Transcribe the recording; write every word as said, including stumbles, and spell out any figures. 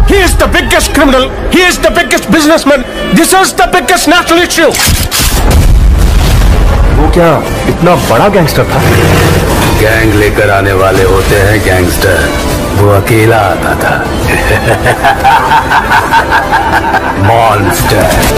He is the biggest criminal. He is the biggest businessman. This is the biggest national issue. वो क्या इतना बड़ा gangster था? Gang लेकर आने वाले होते हैं गैंगस्टर, वो अकेला आता था। मॉन्स्टर।